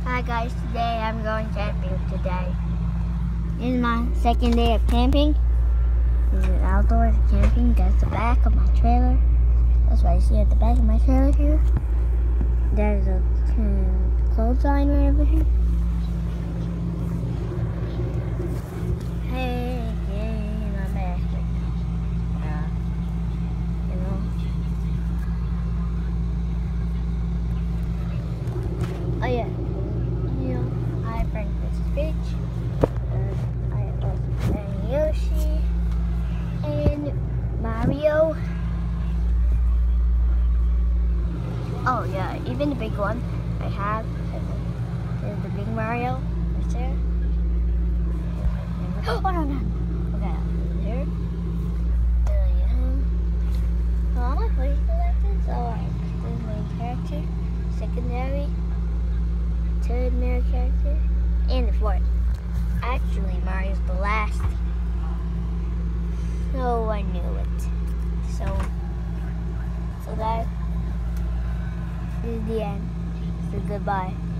Hi guys, today I'm going camping today. This is my second day of camping. This is outdoor camping. That's the back of my trailer. That's what I see at the back of my trailer here. There's a clothesline right over here. Hey, my back. You know. Oh yeah. I bring this bitch. I also bring Yoshi and Mario. Oh yeah, even the big one I have. There's the big Mario right there. Oh no. Okay, there. Well, I'm not playing like this. Alright, this is main character, secondary, third main character, and the fourth. Actually, Mario's the last. So I knew it. So guys, this is the end. So goodbye.